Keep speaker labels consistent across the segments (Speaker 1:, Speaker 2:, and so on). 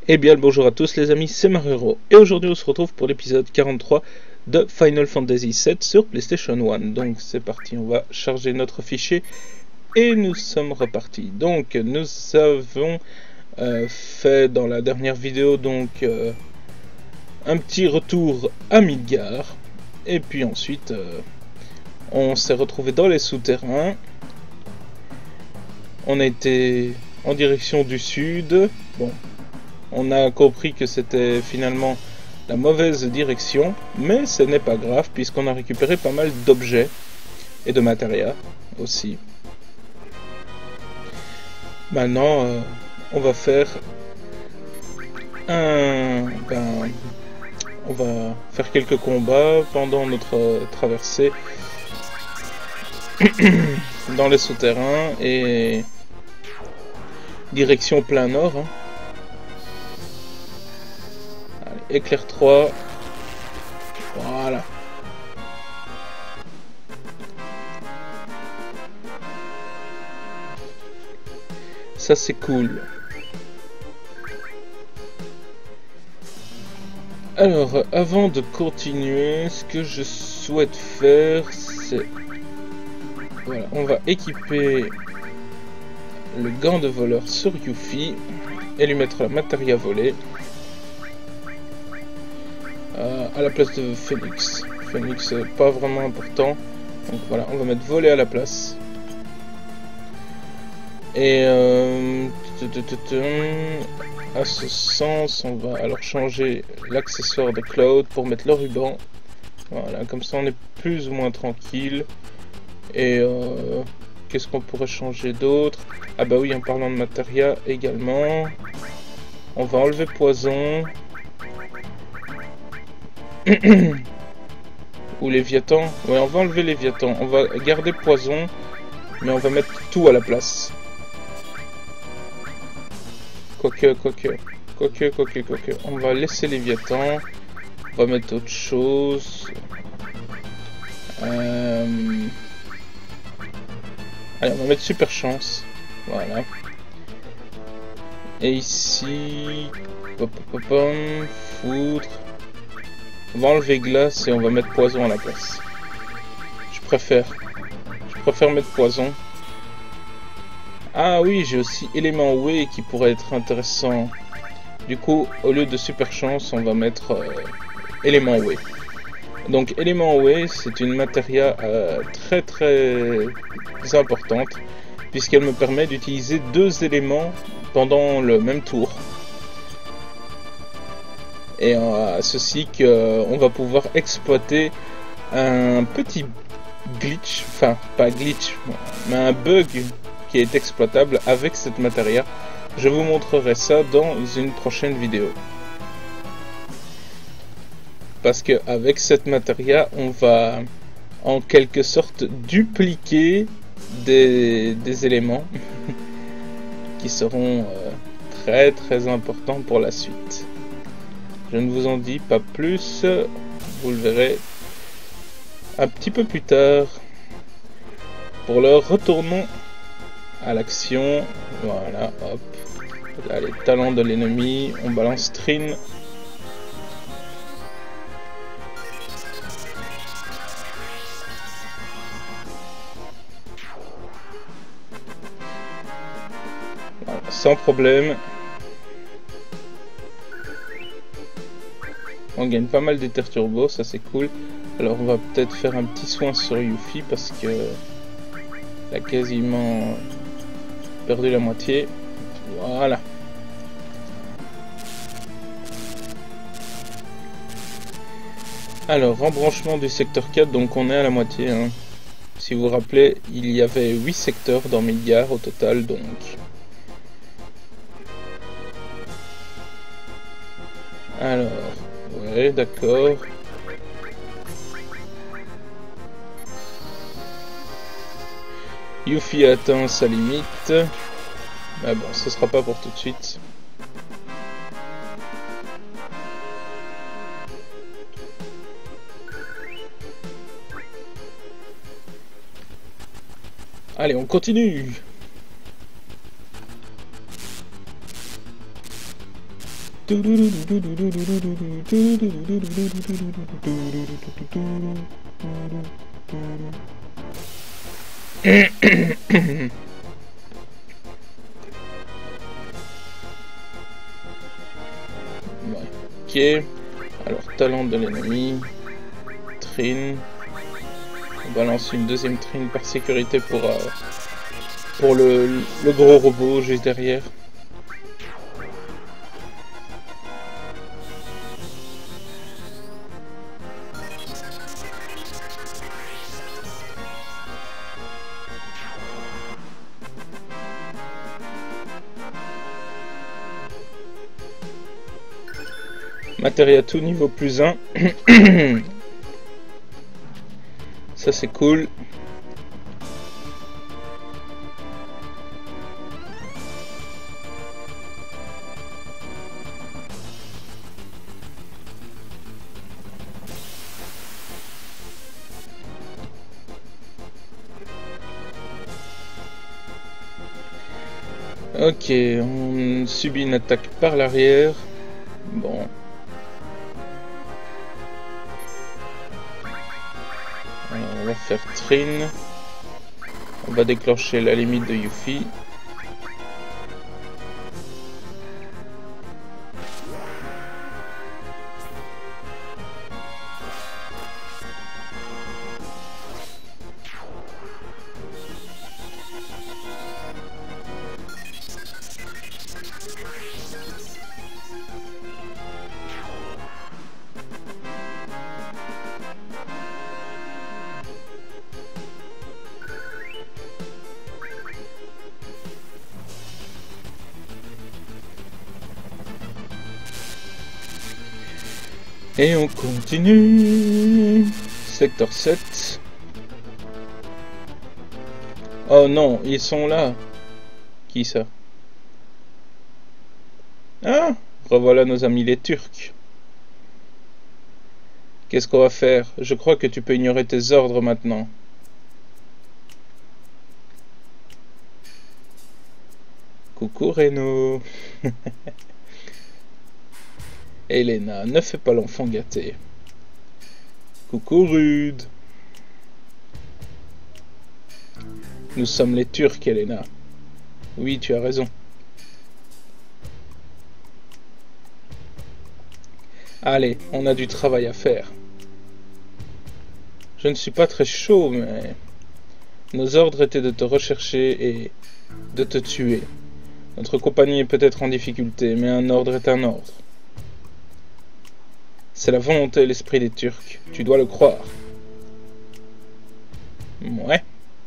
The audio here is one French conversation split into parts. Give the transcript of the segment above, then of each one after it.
Speaker 1: Eh bien le bonjour à tous les amis, c'est Marero et aujourd'hui on se retrouve pour l'épisode 43 de Final Fantasy VII sur PlayStation 1. Donc c'est parti, on va charger notre fichier et nous sommes repartis. Donc nous avons fait dans la dernière vidéo un petit retour à Midgar et puis ensuite on s'est retrouvé dans les souterrains. On a été en direction du sud. Bon, on a compris que c'était finalement la mauvaise direction, mais ce n'est pas grave puisqu'on a récupéré pas mal d'objets et de matériel aussi. Maintenant, on va faire on va faire quelques combats pendant notre traversée dans les souterrains et direction plein nord. Allez, éclair 3. Voilà. Ça c'est cool. Alors, avant de continuer, ce que je souhaite faire, c'est... Voilà, on va équiper le gant de voleur sur Yuffie et lui mettre la matéria volée à la place de Phoenix. Phoenix, pas vraiment important. Donc voilà, on va mettre voler à la place. Et à ce sens, on va alors changer l'accessoire de Cloud pour mettre le ruban. Voilà, comme ça on est plus ou moins tranquille. Et qu'est-ce qu'on pourrait changer d'autre? Ah bah oui, en parlant de matéria également, on va enlever poison. Ou Léviathan. Ouais, on va enlever Léviathan. On va garder poison, mais on va mettre tout à la place. Quoique. On va laisser Léviathan. On va mettre autre chose. Allez, on va mettre super chance. Voilà. Et ici... Foudre. On va enlever glace et on va mettre poison à la place. Je préfère mettre poison. Ah oui, j'ai aussi élément Way qui pourrait être intéressant. Du coup, au lieu de super chance, on va mettre élément Way. Donc élément Way, c'est une matéria très importante puisqu'elle me permet d'utiliser 2 éléments pendant le même tour. Et ceci qu'on va pouvoir exploiter un petit glitch, enfin pas glitch, mais un bug qui est exploitable avec cette matéria. Je vous montrerai ça dans une prochaine vidéo. Parce que avec cette matéria, on va en quelque sorte dupliquer des éléments qui seront très importants pour la suite. Je ne vous en dis pas plus, vous le verrez un petit peu plus tard. Pour l'heure, retournons à l'action. Voilà, hop. Là, les talents de l'ennemi, on balance Trin. Voilà, sans problème. On gagne pas mal d'éther turbo, ça c'est cool. Alors on va peut-être faire un petit soin sur Yuffie parce que elle a quasiment perdu la moitié. Voilà. Alors, rembranchement du secteur 4, donc on est à la moitié. Hein. Si vous vous rappelez, il y avait 8 secteurs dans Midgar au total, donc... Alors... Ouais, d'accord. Yuffie a atteint sa limite. Mais bon, ce sera pas pour tout de suite. Allez, on continue. Ok. Alors, talent de l'ennemi. Trine. On balance une deuxième trine par sécurité pour le gros robot juste derrière. Matériel tout niveau plus 1. Ça c'est cool. Ok, on subit une attaque par l'arrière. Bon. Alors, on va faire Trine. On va déclencher la limite de Yuffie. Et on continue. Secteur 7. Oh non, ils sont là. Qui ça? Ah, revoilà nos amis les Turcs. Qu'est-ce qu'on va faire? Je crois que tu peux ignorer tes ordres maintenant. Coucou Reno. Elena, ne fais pas l'enfant gâté. Coucou Rude. Nous sommes les Turcs, Elena. Oui, tu as raison. Allez, on a du travail à faire. Je ne suis pas très chaud, mais... Nos ordres étaient de te rechercher et de te tuer. Notre compagnie est peut-être en difficulté, mais un ordre est un ordre. C'est la volonté et l'esprit des Turcs. Tu dois le croire. Ouais.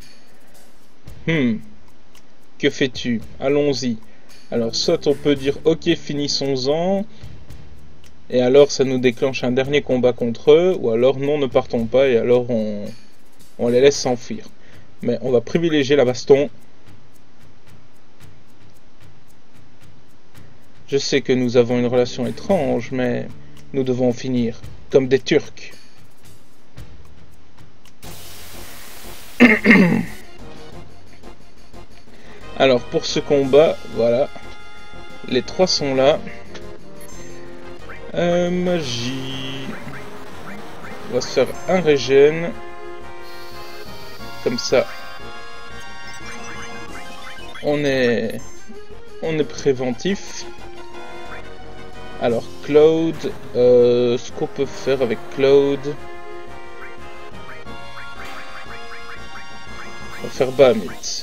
Speaker 1: Que fais-tu? Allons-y. Alors, soit on peut dire, ok, finissons-en. Et alors, ça nous déclenche un dernier combat contre eux. Ou alors, non, ne partons pas. Et alors, on les laisse s'enfuir. Mais on va privilégier la baston. Je sais que nous avons une relation étrange, mais... Nous devons finir, comme des Turcs. Alors, pour ce combat, voilà. Les trois sont là. Magie. On va se faire un régène. Comme ça. On est préventif. Alors, Cloud, ce qu'on peut faire avec Cloud, on va faire Bahamut.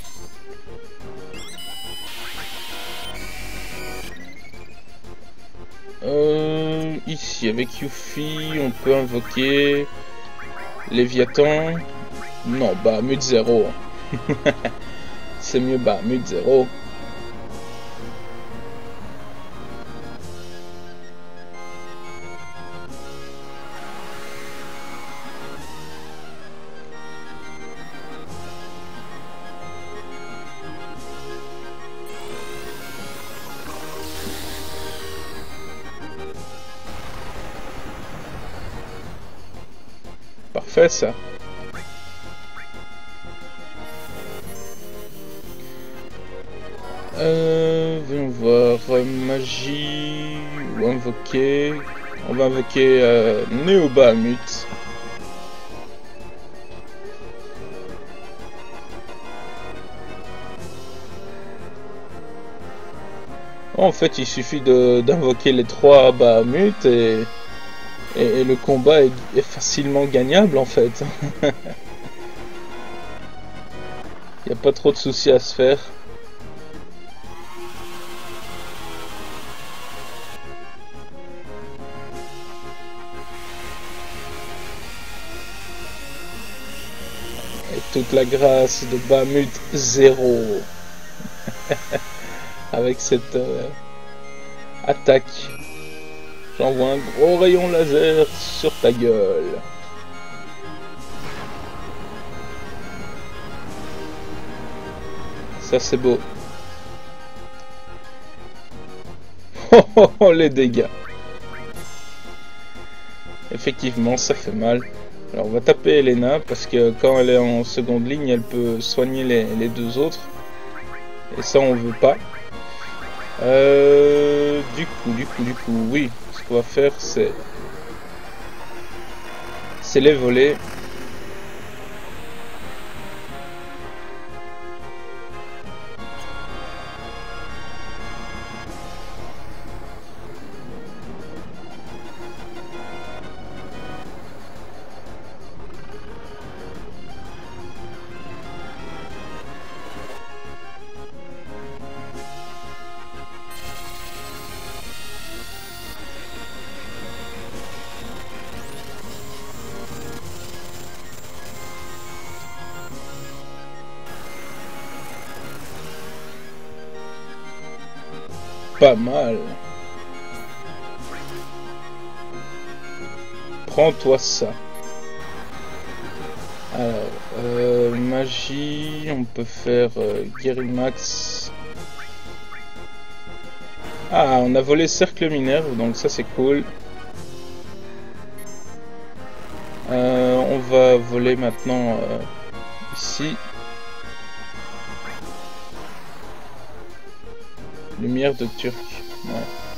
Speaker 1: Ici, avec Yuffie, on peut invoquer Léviathan. Non, Bahamut 0. C'est mieux Bahamut 0. Parfait ça. Voyons voir, magie. coup invoquer. On va invoquer Néo-Bahamut. En fait, il suffit d'invoquer les 3 Bahamut et le combat est facilement gagnable en fait. Il n'y a pas trop de soucis à se faire. Et toute la grâce de Bahamut 0. Avec cette attaque. J'envoie un gros rayon laser sur ta gueule. Ça c'est beau. Oh, les dégâts. Effectivement, ça fait mal. Alors on va taper Elena parce que quand elle est en seconde ligne, elle peut soigner les 2 autres. Et ça on veut pas. Du coup, oui. Ce qu'on va faire, c'est les voler. Pas mal. Prends-toi ça. Alors, magie, on peut faire Guérimax. Ah, on a volé Cercle Minerve, donc ça c'est cool. On va voler maintenant ici. Lumière de Turc. Ouais.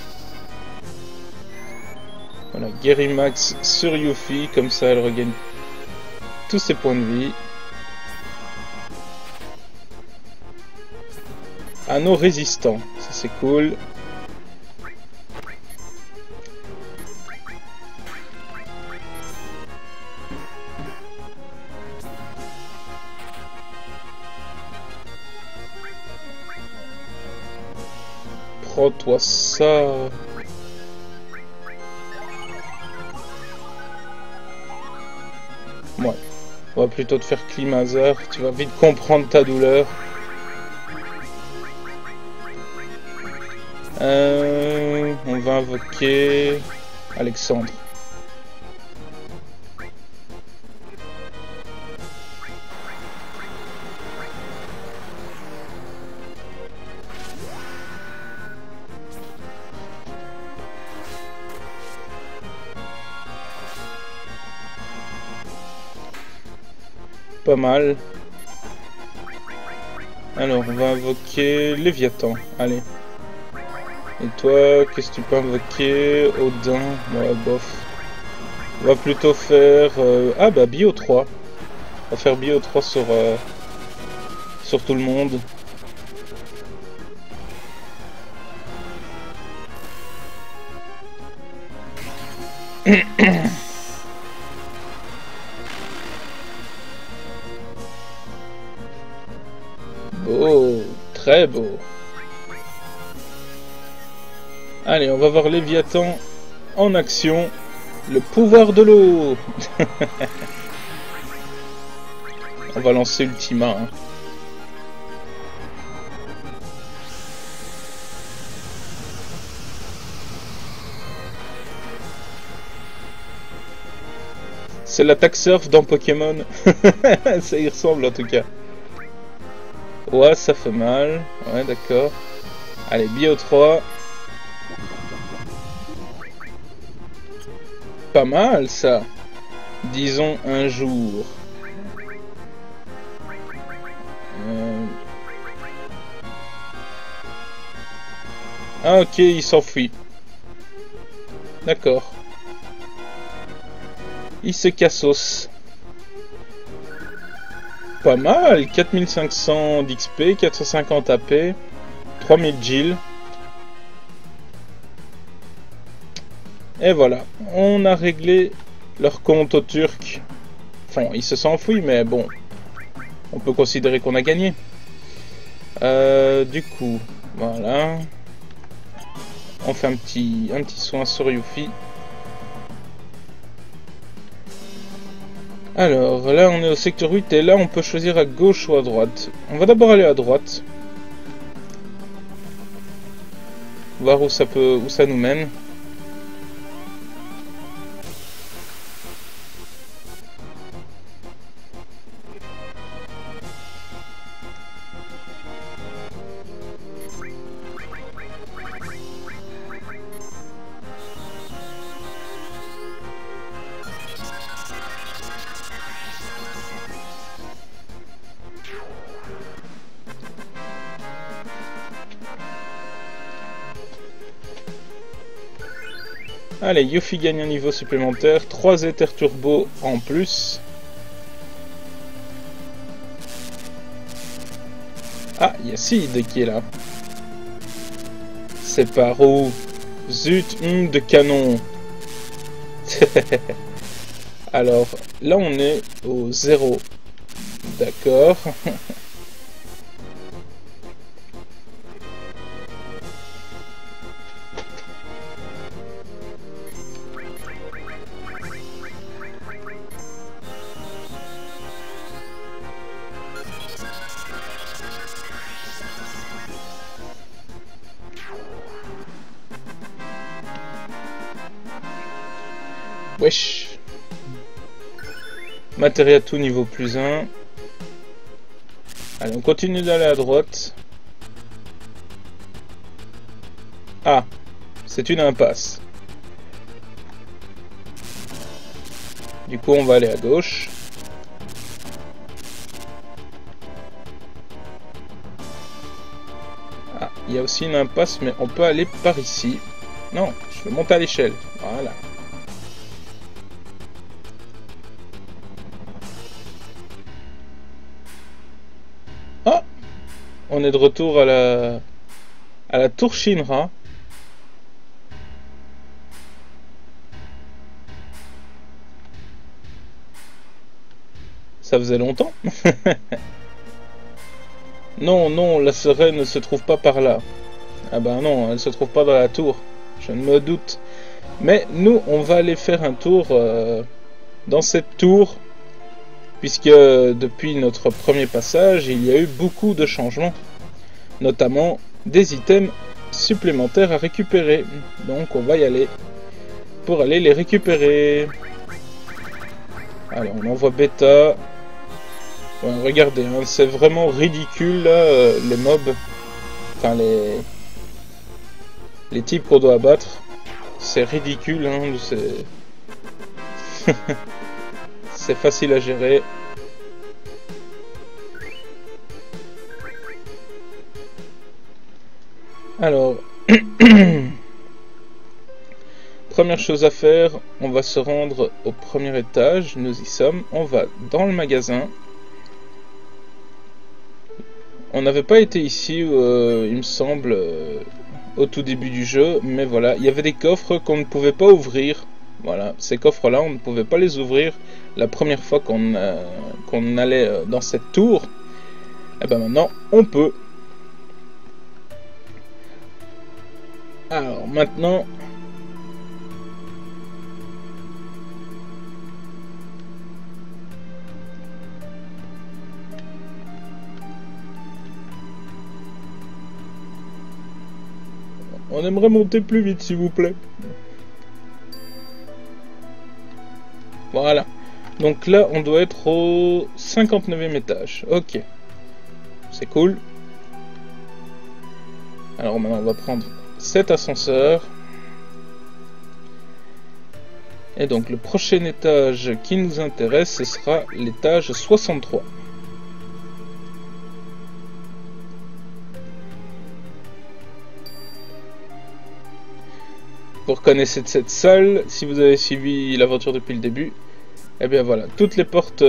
Speaker 1: Voilà, Guérimax sur Yuffie, comme ça elle regagne tous ses points de vie. Anneau résistant, ça c'est cool. Prends-toi ça. Ouais. On va plutôt te faire Climazer. Tu vas vite comprendre ta douleur. On va invoquer Alexandre. Pas mal. Alors, on va invoquer Léviathan. Allez. Et toi, qu'est-ce que tu peux invoquer? Odin. Ouais, bof. On va plutôt faire... Ah bah, Bio 3. On va faire Bio 3 sur tout le monde. Beau, très beau. Allez, on va voir Léviathan en action. Le pouvoir de l'eau. On va lancer Ultima. Hein. C'est l'attaque surf dans Pokémon. Ça y ressemble en tout cas. Ouais, ça fait mal. Ouais, d'accord. Allez, Bio 3. Pas mal ça. Disons un jour. Ah ok, il s'enfuit. D'accord. Isekaisos. Pas mal. 4500 d'XP, 450 AP, 3000 Gil. Et voilà. On a réglé leur compte aux Turcs. Enfin, ils se sont enfouis, mais bon. On peut considérer qu'on a gagné. Du coup, voilà. On fait un petit soin sur Yuffie. Alors, là on est au secteur 8 et là on peut choisir à gauche ou à droite. On va d'abord aller à droite. Voir où ça nous mène. Allez, Yuffie gagne un niveau supplémentaire, 3 éthers turbo en plus. Ah, il y a Sid qui est là. C'est par où? Zut, de canon. Alors, là on est au 0. D'accord. Wesh. Matériel tout niveau plus 1. Allez, on continue d'aller à droite. Ah, c'est une impasse. Du coup, on va aller à gauche. Ah, il y a aussi une impasse, mais on peut aller par ici. Non, je vais monter à l'échelle. Voilà. Ah, on est de retour à la tour Shinra. Ça faisait longtemps. Non, non, la sirène ne se trouve pas par là. Ah ben non, elle se trouve pas dans la tour. Je ne me doute. Mais nous, on va aller faire un tour dans cette tour. Puisque depuis notre premier passage, il y a eu beaucoup de changements. Notamment des items supplémentaires à récupérer. Donc on va y aller pour aller les récupérer. Alors on envoie Beta. Ouais, regardez, hein, c'est vraiment ridicule là, les mobs. Enfin les types qu'on doit abattre. C'est ridicule, hein, c'est... C'est facile à gérer. Alors, première chose à faire, on va se rendre au premier étage, nous y sommes, on va dans le magasin. On n'avait pas été ici, il me semble, au tout début du jeu, mais voilà, il y avait des coffres qu'on ne pouvait pas ouvrir. Voilà, ces coffres-là, on ne pouvait pas les ouvrir la première fois qu'on allait dans cette tour. Et ben maintenant, on peut. Alors maintenant, on aimerait monter plus vite, s'il vous plaît. Voilà. Donc là, on doit être au 59e étage. Ok. C'est cool. Alors maintenant, on va prendre cet ascenseur. Et donc, le prochain étage qui nous intéresse, ce sera l'étage 63. vous reconnaissez cette salle, si vous avez suivi l'aventure depuis le début, et bien voilà, toutes les portes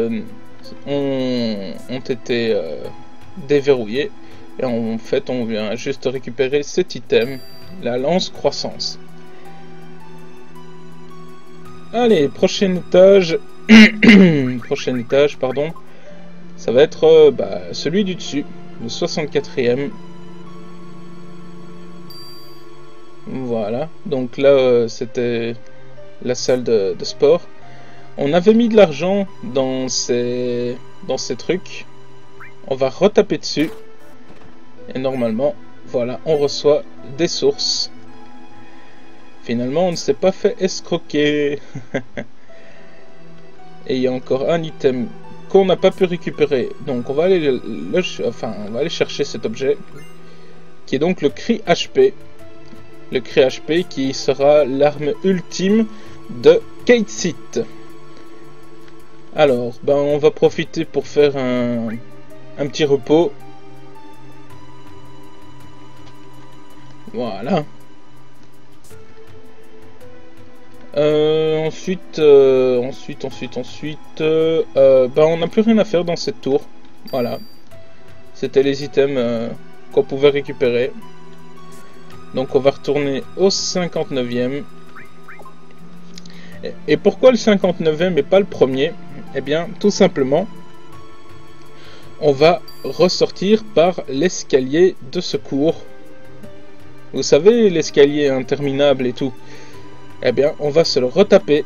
Speaker 1: ont été déverrouillées. Et en fait, on vient juste récupérer cet item, la lance croissance. Allez, prochain étage, prochain étage, pardon, ça va être celui du dessus, le 64e. Voilà, donc là c'était la salle de sport. On avait mis de l'argent dans ces trucs. On va retaper dessus. Et normalement, voilà, on reçoit des sources. Finalement, on ne s'est pas fait escroquer. Et il y a encore un item qu'on n'a pas pu récupérer. Donc on va aller on va aller chercher cet objet. Qui est donc le cri HP. Le cri HP qui sera l'arme ultime de Kate. Alors, on va profiter pour faire un petit repos. Voilà. Ensuite, on n'a plus rien à faire dans cette tour. Voilà. C'était les items qu'on pouvait récupérer. Donc on va retourner au 59e. Et pourquoi le 59e et pas le premier? Eh bien, tout simplement, on va ressortir par l'escalier de secours. Vous savez, l'escalier interminable et tout. Eh bien, on va se le retaper.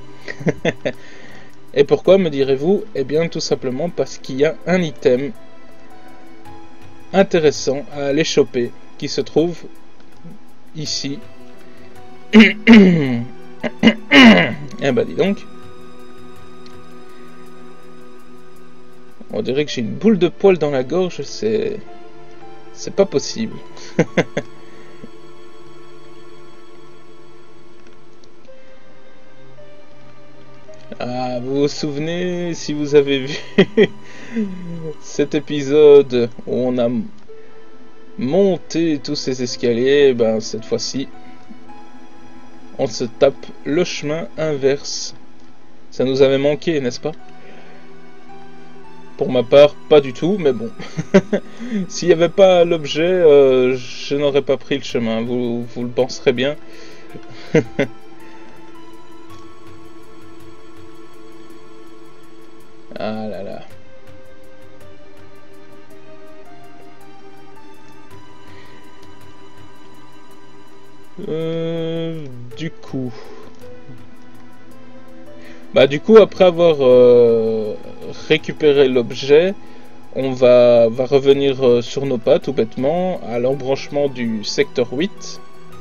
Speaker 1: Et pourquoi, me direz-vous? Eh bien, tout simplement parce qu'il y a un item intéressant à aller choper qui se trouve ici. Eh ben, dis donc. On dirait que j'ai une boule de poil dans la gorge, c'est pas possible. Ah, vous vous souvenez, si vous avez vu cet épisode où on a monté tous ces escaliers, ben cette fois-ci, on se tape le chemin inverse. Ça nous avait manqué, n'est-ce pas? Pour ma part, pas du tout, mais bon. S'il n'y avait pas l'objet, je n'aurais pas pris le chemin, vous le penserez bien. Ah là là. Du coup, après avoir récupéré l'objet, on va revenir sur nos pas, tout bêtement, à l'embranchement du secteur 8.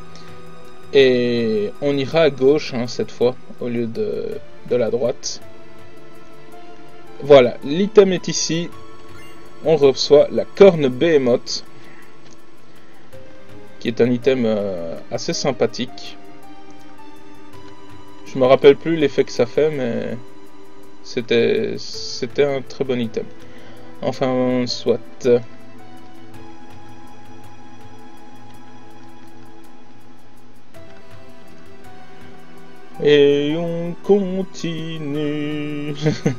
Speaker 1: Et on ira à gauche, hein, cette fois, au lieu de la droite. Voilà, l'item est ici. On reçoit la corne Behemoth, qui est un item assez sympathique. Je me rappelle plus l'effet que ça fait, mais c'était un très bon item. Enfin, soit. Et on continue.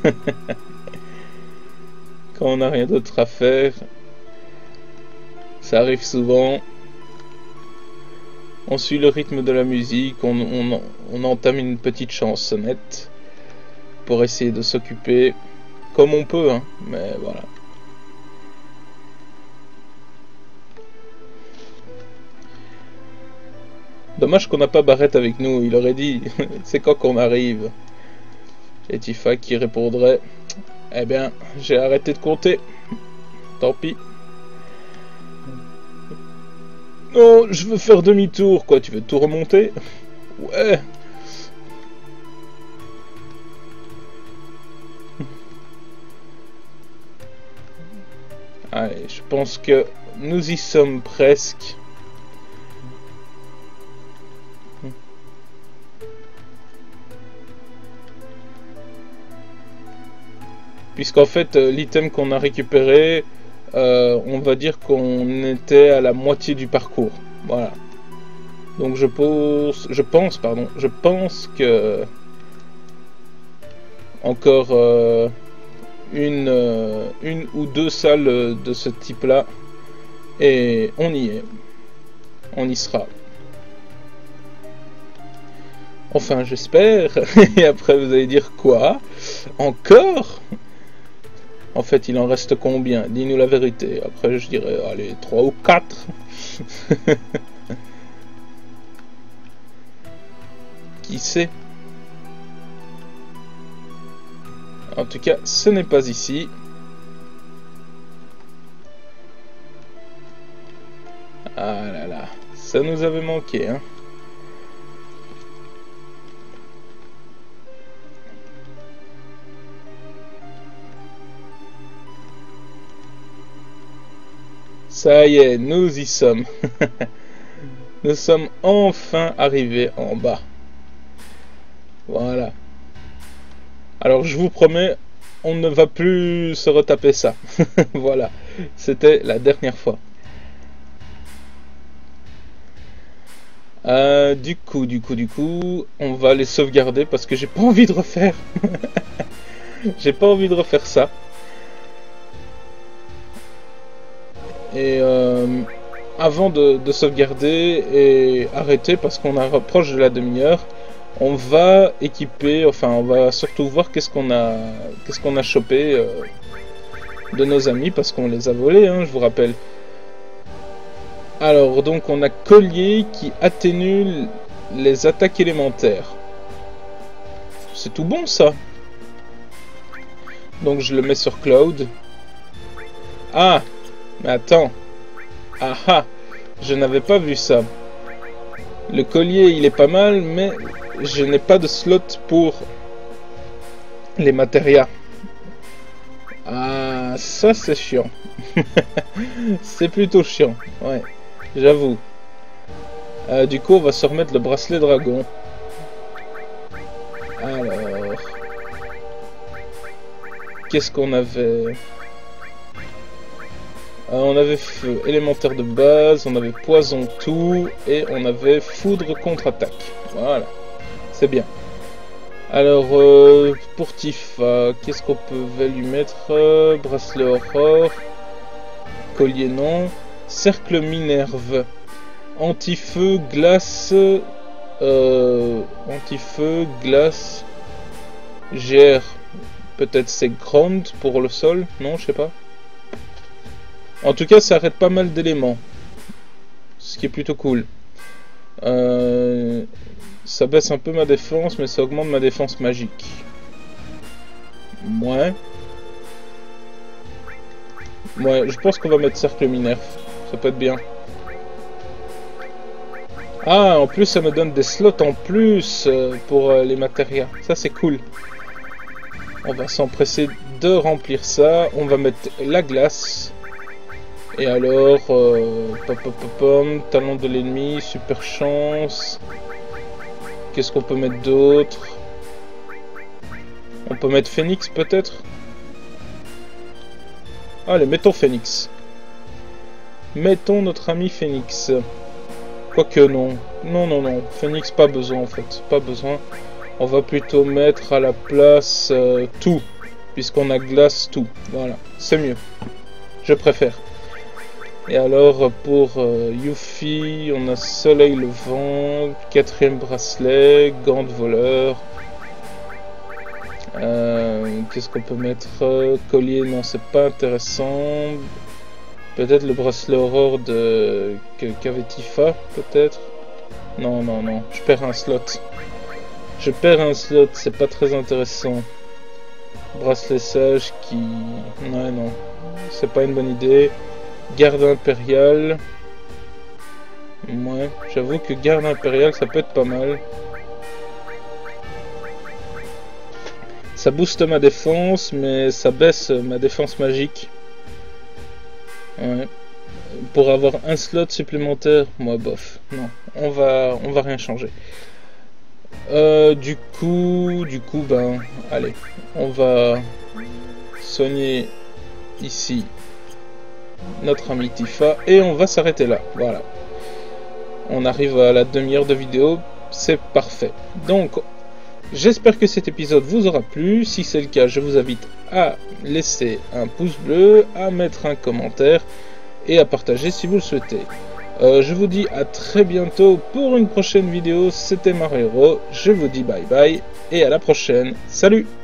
Speaker 1: Quand on n'a rien d'autre à faire, ça arrive souvent. On suit le rythme de la musique, on entame une petite chansonnette pour essayer de s'occuper comme on peut, hein, mais voilà. Dommage qu'on n'a pas Barrett avec nous, il aurait dit c'est quand qu'on arrive. Et Tifa qui répondrait eh bien, j'ai arrêté de compter. Tant pis. Non, je veux faire demi-tour, quoi. Tu veux tout remonter? Ouais. Allez, je pense que nous y sommes presque. Puisqu'en fait, l'item qu'on a récupéré, on va dire qu'on était à la moitié du parcours. Voilà. Donc je pense que encore une ou deux salles de ce type-là et on y est. On y sera. Enfin, j'espère. Et après, vous allez dire quoi? Encore? En fait, il en reste combien? Dis-nous la vérité. Après, je dirais, allez, 3 ou 4. Qui sait? En tout cas, ce n'est pas ici. Ah là là, ça nous avait manqué, hein. Ça y est, nous y sommes. Nous sommes enfin arrivés en bas. Voilà. Alors je vous promets, on ne va plus se retaper ça. Voilà, c'était la dernière fois. Du coup, on va les sauvegarder parce que j'ai pas envie de refaire. J'ai pas envie de refaire ça. Et avant de sauvegarder et arrêter parce qu'on approche de la demi-heure, on va équiper, enfin on va surtout voir qu'est-ce qu'on a chopé de nos amis parce qu'on les a volés, hein, je vous rappelle. Alors donc on a collier qui atténue les attaques élémentaires. C'est tout bon ça. Donc je le mets sur Cloud. Ah, mais attends. Ah ah, je n'avais pas vu ça. Le collier il est pas mal, mais je n'ai pas de slot pour les matérias. Ah, ça c'est chiant. C'est plutôt chiant, ouais, j'avoue. Du coup, on va se remettre le bracelet dragon. Alors, qu'est-ce qu'on avait? On avait feu élémentaire de base, on avait poison tout, et on avait foudre contre-attaque. Voilà, c'est bien. Alors, pour Tifa, qu'est-ce qu'on pouvait lui mettre? Bracelet aurore, collier non, cercle minerve, anti-feu, glace, anti-feu, glace, GR, peut-être c'est ground pour le sol, non, je sais pas. En tout cas, ça arrête pas mal d'éléments, ce qui est plutôt cool. Ça baisse un peu ma défense, mais ça augmente ma défense magique. Ouais. Ouais, je pense qu'on va mettre cercle minerve. Ça peut être bien. Ah, en plus, ça me donne des slots en plus pour les matérias. Ça, c'est cool. On va s'empresser de remplir ça. On va mettre la glace. Et alors, talon de l'ennemi, super chance. Qu'est-ce qu'on peut mettre d'autre? On peut mettre Phoenix peut-être? Allez, mettons Phoenix. Mettons notre ami Phoenix. Quoique non. Non. Phoenix, pas besoin en fait. Pas besoin. On va plutôt mettre à la place tout. Puisqu'on a glace tout. Voilà, c'est mieux. Je préfère. Et alors pour Yuffie, on a soleil levant, 4e bracelet, gants de voleur. Qu'est-ce qu'on peut mettre? Collier, non, c'est pas intéressant. Peut-être le bracelet aurore qu'avait Tifa, peut-être. Non, je perds un slot. C'est pas très intéressant. Bracelet sage qui... Ouais, non, c'est pas une bonne idée. Garde impériale. Ouais, j'avoue que garde impériale, ça peut être pas mal. Ça booste ma défense, mais ça baisse ma défense magique. Ouais. Pour avoir un slot supplémentaire, moi bof. Non, on va rien changer. Du coup, ben, allez, on va soigner ici notre ami Tifa et on va s'arrêter là. Voilà. on arrive à la demi-heure de vidéo, c'est parfait. Donc, j'espère que cet épisode vous aura plu. Si c'est le cas, je vous invite à laisser un pouce bleu, à mettre un commentaire et à partager si vous le souhaitez. Je vous dis à très bientôt pour une prochaine vidéo. C'était Marero, je vous dis bye bye et à la prochaine. Salut!